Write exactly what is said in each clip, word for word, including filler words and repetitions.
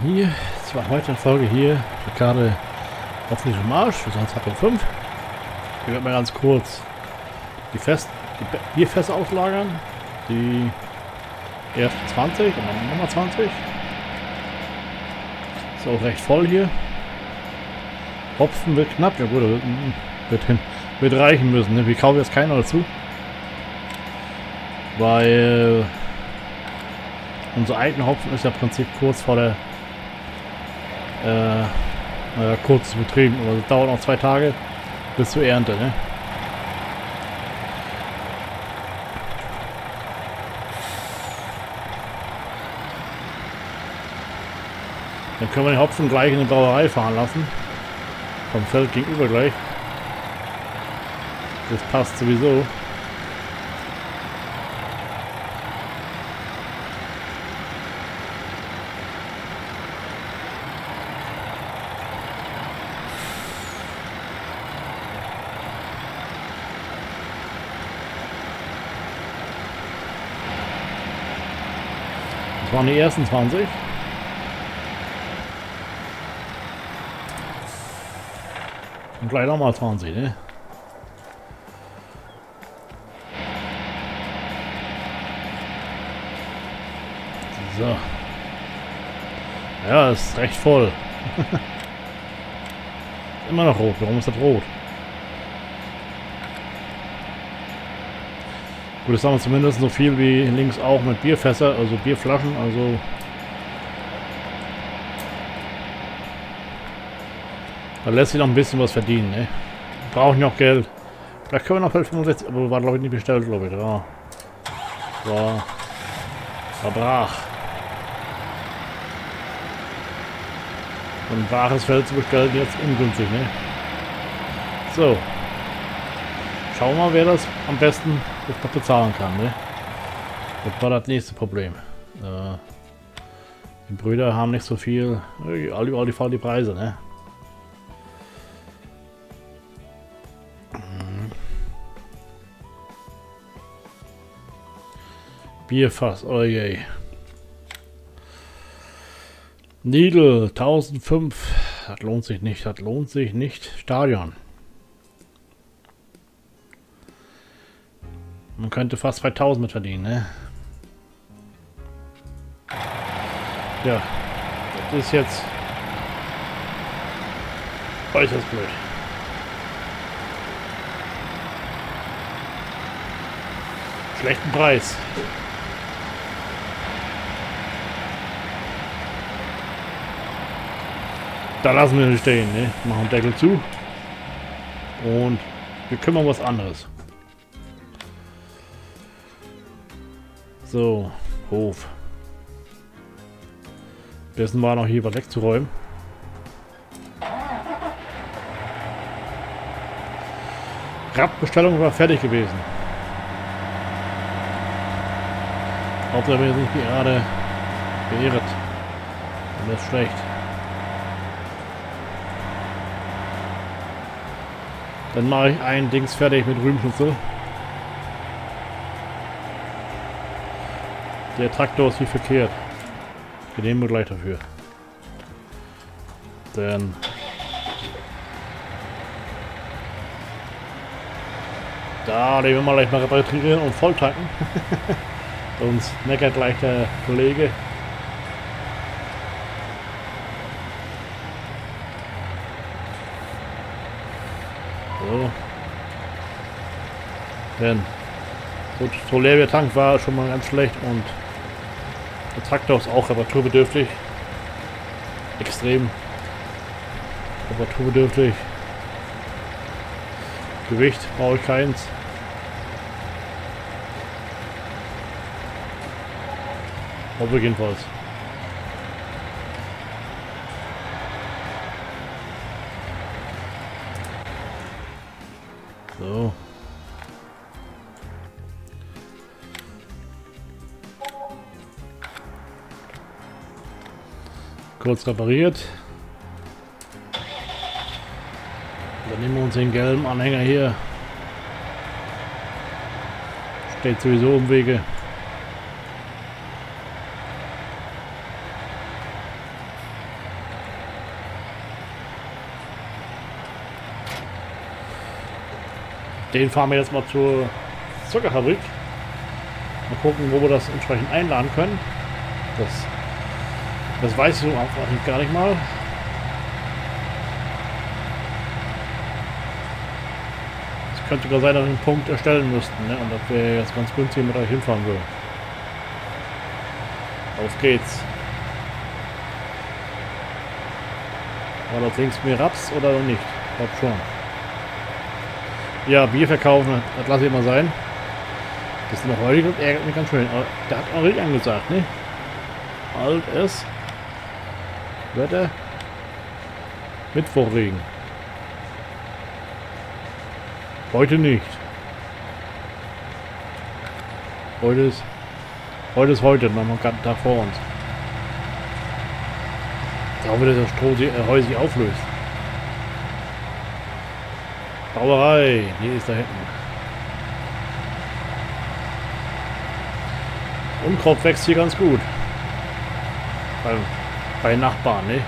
Hier, es war heute eine Folge hier, gerade auf frischem Marsch, wir sind jetzt fünf. Ich werde mal ganz kurz die, Fest, die Bierfässer auslagern. Die ersten zwanzig und dann nochmal zwanzig. Ist auch recht voll hier. Hopfen wird knapp, ja gut, wird, hin, wird reichen müssen. Ne? Wir kaufen jetzt keiner dazu. Weil unser eigener Hopfen ist ja im Prinzip kurz vor der äh, naja, kurz betrieben, aber es dauert noch zwei Tage bis zur Ernte, ne? Dann können wir den Hopfen gleich in die Brauerei fahren lassen. Vom Feld gegenüber gleich. Das passt sowieso. Das waren die ersten zwanzig. Und gleich nochmal zwanzig, ne? So. Ja, ist recht voll. Immer noch rot. Warum ist das rot? Gut, das haben wir zumindest so viel wie links auch mit Bierfässer, also Bierflaschen, also da lässt sich noch ein bisschen was verdienen, ne? Brauchen noch Geld. Vielleicht können wir noch fünfundsechzig, aber war glaube ich nicht bestellt, glaube ich. Ja. War, war brach. Ein braches Feld zu bestellen, jetzt ungünstig, ne? So. Schauen wir mal, wer das am besten noch bezahlen kann, ne? Das war das nächste Problem. Äh, die Brüder haben nicht so viel. Alle überall die fallen die Preise, ne? Mhm. Bierfass, oh je. Lidl tausendfünf. Das lohnt sich nicht, das lohnt sich nicht. Stadion. Man könnte fast zweitausend mit verdienen, ne? Ja, das ist jetzt äußerst blöd. Schlechten Preis. Da lassen wir ihn stehen, ne? Machen den Deckel zu. Und wir kümmern uns um was anderes. So, Hof. Dessen war noch hier was wegzuräumen. Radbestellung war fertig gewesen. Hauptsache wir sind nicht gerade beirrt. Das ist schlecht. Dann mache ich ein Dings fertig mit Rübenschnitzel. Der Traktor ist wie verkehrt. Wir nehmen wir gleich dafür. Denn da den wir mal gleich mal reparieren und voll tanken. Sonst meckert gleich der Kollege. So. Denn so, so leer der Tank war schon mal ganz schlecht und der Traktor ist auch reparaturbedürftig. Extrem reparaturbedürftig. Gewicht brauche ich keins. Hoffe ich jedenfalls. So. Kurz repariert. Dann nehmen wir uns den gelben Anhänger hier. Steht sowieso im Wege. Den fahren wir jetzt mal zur Zuckerfabrik. Mal gucken, wo wir das entsprechend einladen können. Das, das weiß ich so einfach gar nicht mal. Es könnte sogar sein, dass wir einen Punkt erstellen müssten, ne? Und dass wir jetzt ganz günstig mit euch hinfahren würden. Auf geht's. War das links mehr Raps oder nicht? Ich glaube schon. Ja, Bier verkaufen, das lasse ich mal sein. Das ist noch heute, das ärgert mich ganz schön. Aber der hat auch richtig angesagt, ne? Alt ist Wetter Mittwochregen. Heute nicht. Heute ist heute ist heute, noch mal einen ganzen Tag vor uns. Da wird das Stroh sich, äh, Heu sich auflöst. Brauerei, die ist da hinten. Unkraut wächst hier ganz gut. Bei, bei Nachbarn, ne?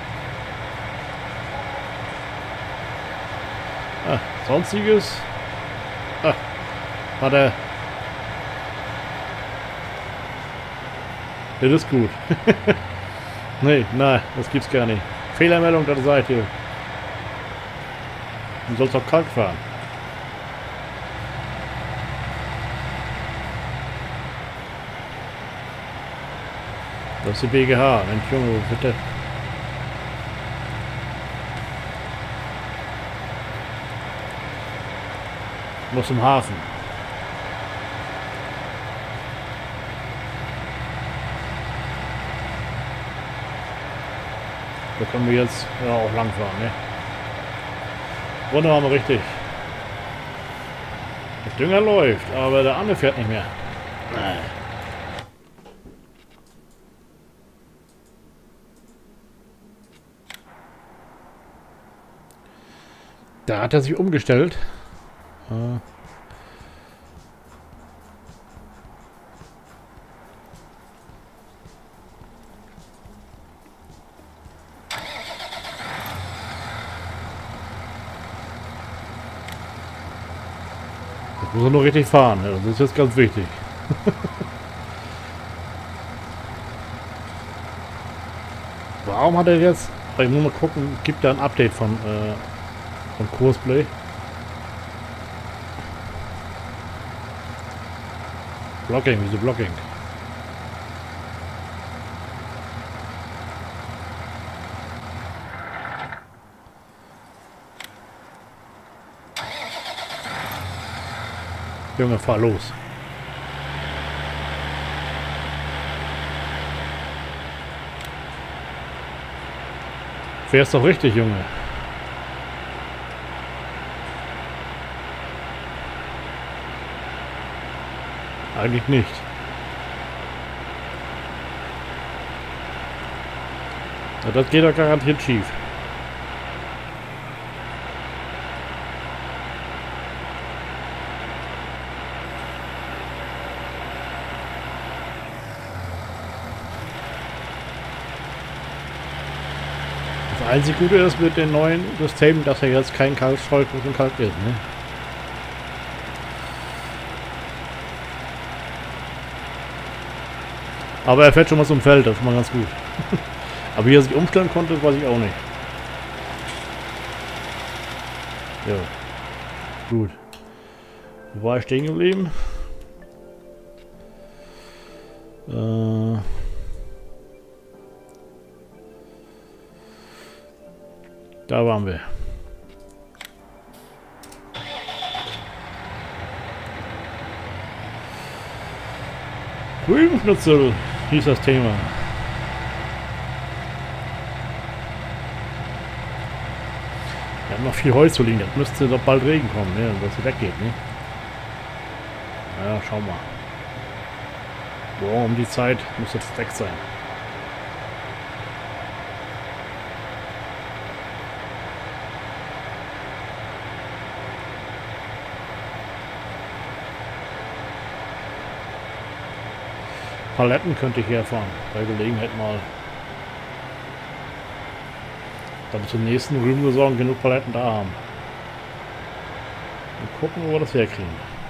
Ah, sonstiges. Ah, hat er. Das ist gut. Nee, nein, das gibt's gar nicht. Fehlermeldung der Seite. Du sollst doch kalt fahren. Das ist die B G H. Mensch, Junge, bitte. Muss im Hafen. Da können wir jetzt ja auch lang fahren, ne? Wunderbar, mal richtig. Der Dünger läuft, aber der andere fährt nicht mehr. Nein. Da hat er sich umgestellt. Äh. Jetzt muss er nur richtig fahren. Ja, das ist jetzt ganz wichtig. Warum hat er jetzt... Ich muss mal gucken, gibt da ein Update von, äh, von Courseplay. Blocking, wieso Blocking? Junge, fahr los. Fährst doch richtig, Junge. Eigentlich nicht. Ja, das geht doch garantiert schief. Das einzige Gute ist mit den neuen Systemen, dass er jetzt kein Kalkstreut und Kalk ist, ne? Aber er fährt schon mal zum Feld, das ist mal ganz gut. Aber wie er sich umstellen konnte, weiß ich auch nicht. Ja. Gut. Wo war ich stehen geblieben? Äh... Da waren wir. Rübenschnitzel hieß das Thema. Wir haben noch viel Holz zu liegen. Das müsste doch bald Regen kommen, ne? Dass es weggeht, ne? Ja, schau mal. Boah, um die Zeit muss das weg sein. Paletten könnte ich herfahren, bei Gelegenheit mal. Dann zur nächsten Rübensaison genug Paletten da haben. Mal gucken, wo wir das herkriegen.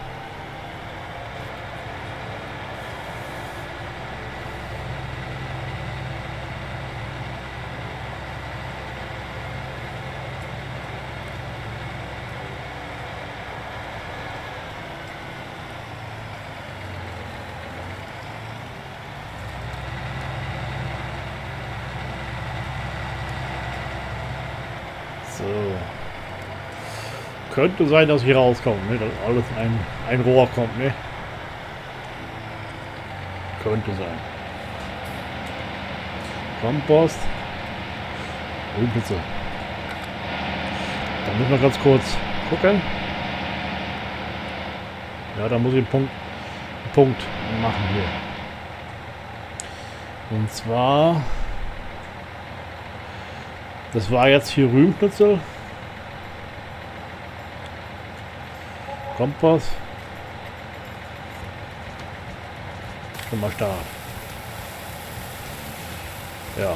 So. Könnte sein, dass hier rauskommt, ne? Dass alles ein, ein Rohr kommt, ne? Könnte sein. Kompost. Oh, bitte. Da müssen wir ganz kurz gucken. Ja, da muss ich einen Punkt, einen Punkt machen hier. Und zwar... Das war jetzt hier Rühmknützel. Kompost. Schon mal Start. Ja.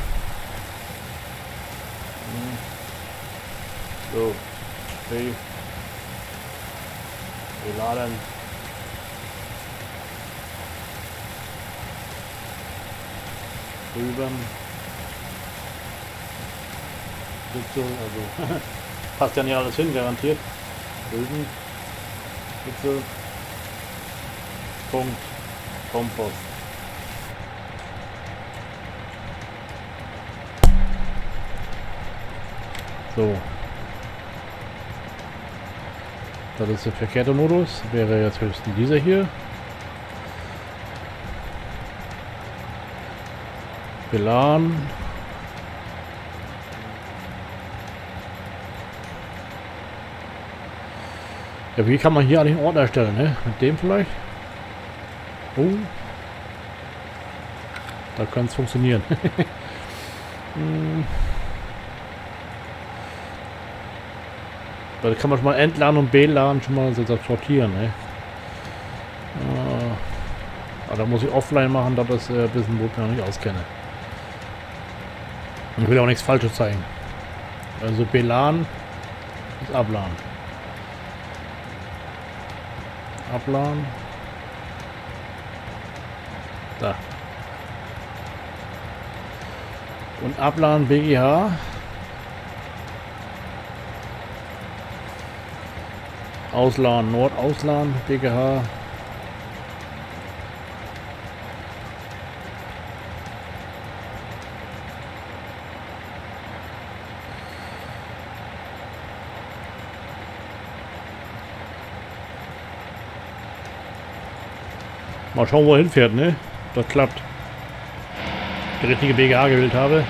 So. Okay. Wir laden. Drüben. Also passt ja nicht alles hin, garantiert. Drüben. Witzel. Punkt. Kompost. So. Das ist der verkehrte Modus. Wäre jetzt höchstens dieser hier. Beladen. Ja, wie kann man hier eigentlich einen Ort erstellen, ne? Mit dem vielleicht? Oh. Da könnte es funktionieren. hm. Da kann man schon mal entladen und beladen schon mal so sortieren, ne? Äh, aber da muss ich offline machen, da das äh, wissen, wo ich noch nicht auskenne. Und ich will auch nichts Falsches zeigen. Also beladen ist abladen. Abladen. Da. Und abladen B G H. Ausladen Nord, ausladen B G H. Mal schauen, wo er hinfährt, ne? Das klappt. Die richtige B G H gewählt habe.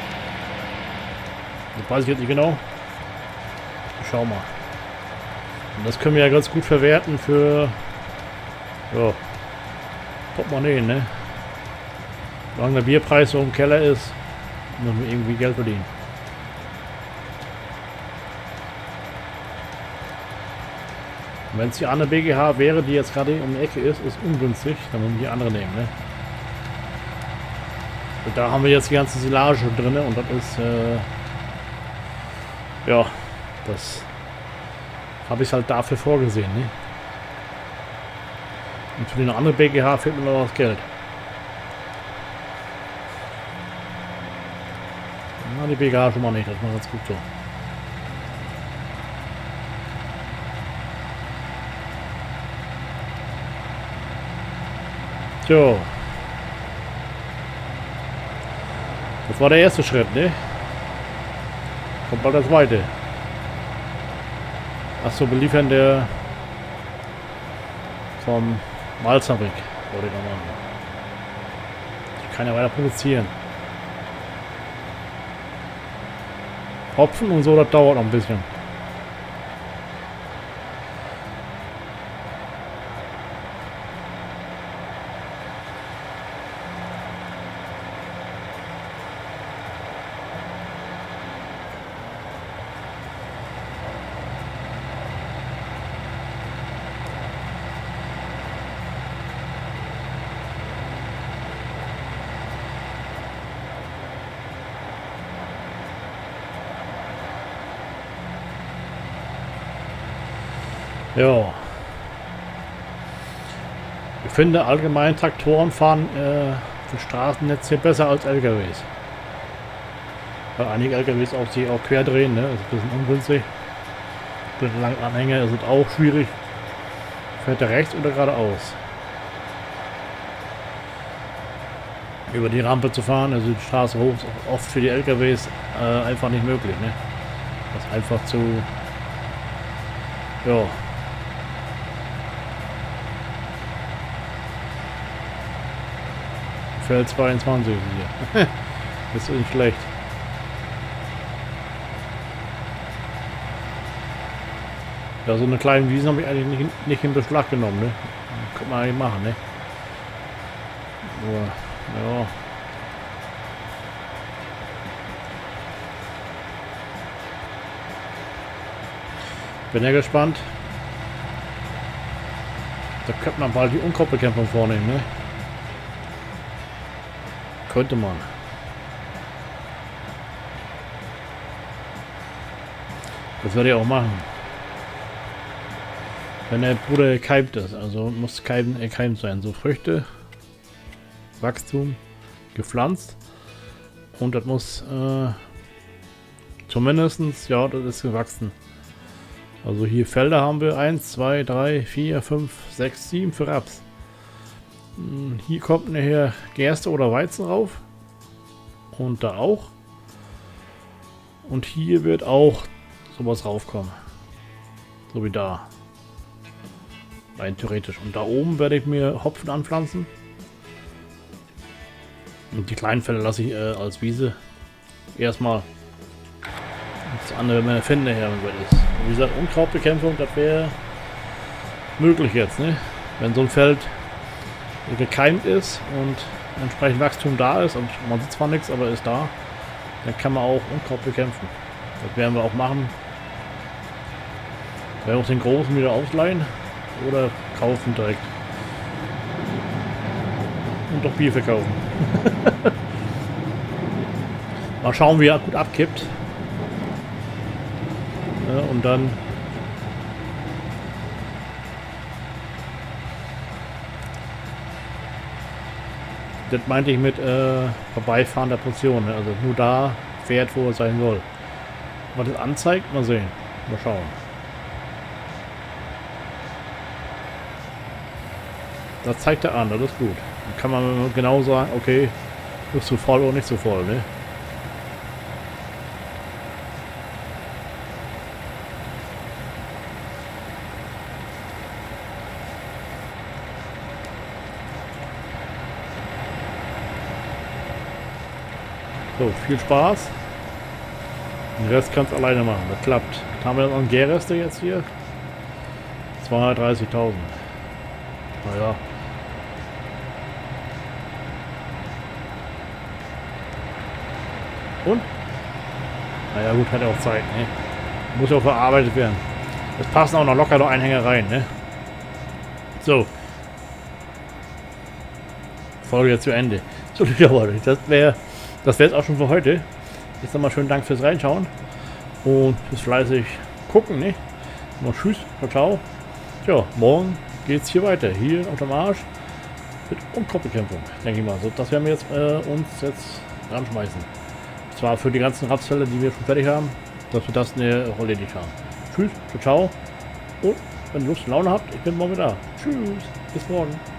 Das weiß ich jetzt nicht genau. Schau mal. Und das können wir ja ganz gut verwerten für... Ja. Portemonnaie, ne? Solange der Bierpreis so im Keller ist, müssen wir irgendwie Geld verdienen. Wenn es die andere B G H wäre, die jetzt gerade um die Ecke ist, ist ungünstig, dann müssen wir die andere nehmen, ne? Und da haben wir jetzt die ganze Silage drin und das ist, äh, ja, das habe ich halt dafür vorgesehen, ne? Und für die andere B G H fehlt mir noch das Geld. Na, die B G H schon mal nicht, das ist mal ganz gut so. So. Das war der erste Schritt, ne? Kommt bald das zweite. Achso, beliefern der vom Malzfabrik. Wollte ich noch machen. Ich kann ja weiter produzieren. Hopfen und so, das dauert noch ein bisschen. Ja. Ich finde allgemein Traktoren fahren äh, für Straßennetz hier besser als L K Ws. Weil einige L K Ws auch sich auch quer drehen, ne? Das ist ein bisschen ungünstig. Mit langen Anhänger ist es auch schwierig. Fährt er rechts oder geradeaus? Über die Rampe zu fahren, also die Straße hoch, ist oft für die L K Ws äh, einfach nicht möglich, ne? Das ist einfach zu... Ja. Feld zweiundzwanzig hier. Das ist nicht schlecht. Ja, so eine kleine Wiesen habe ich eigentlich nicht, nicht in Beschlag genommen, ne? Kann man eigentlich machen, ne? Nur, ja. Bin ja gespannt. Da könnte man bald die Unkoppelkämpfung vornehmen, ne? Könnte man. Das werde ich auch machen. Wenn der Bruder gekeimt ist, also muss keim, gekeimt sein. So Früchte, Wachstum, gepflanzt. Und das muss äh, zumindestens, ja, das ist gewachsen. Also hier Felder haben wir eins, zwei, drei, vier, fünf, sechs, sieben für Raps. Hier kommt nachher Gerste oder Weizen rauf. Und da auch. Und hier wird auch sowas raufkommen. So wie da. Rein theoretisch. Und da oben werde ich mir Hopfen anpflanzen. Und die kleinen Felder lasse ich äh, als Wiese. Erstmal. Das andere, wenn man finden nachher ist. Und wie gesagt, Unkrautbekämpfung, das wäre möglich jetzt, ne? Wenn so ein Feld gekeimt ist und entsprechend Wachstum da ist und man sieht zwar nichts, aber ist da, dann kann man auch Unkraut bekämpfen. Das werden wir auch machen. Wir werden uns den großen wieder ausleihen oder kaufen direkt. Und doch Bier verkaufen. Mal schauen, wie er gut abkippt. Ja, und dann das meinte ich mit äh, Vorbeifahren der Portion, ne? Also nur da fährt, wo er sein soll. Was das anzeigt, mal sehen. Mal schauen. Das zeigt er an, das ist gut. Dann kann man genau sagen, okay, bist du voll oder nicht so voll, ne? So, viel Spaß. Den Rest kannst du alleine machen, das klappt. Was haben wir noch an Gärreste jetzt hier? zweihundertdreißigtausend. Naja. Und? Naja gut, hat ja auch Zeit, ne? Muss ja auch verarbeitet werden. Es passen auch noch locker noch Einhänger rein, ne? So. Folge jetzt zu Ende. So, das wäre das wäre es auch schon für heute. Jetzt nochmal schönen Dank fürs Reinschauen und fürs fleißig gucken, ne? Mal tschüss, ciao, ciao. Tja, morgen geht's hier weiter. Hier auf dem Arsch mit Unkrautbekämpfung, denke ich mal. So, das werden wir jetzt äh, uns jetzt ranschmeißen. Zwar für die ganzen Rapsfelder, die wir schon fertig haben, dass wir das eine erledigt haben. Tschüss, ciao, ciao. Und wenn ihr Lust und Laune habt, ich bin morgen da. Tschüss, bis morgen.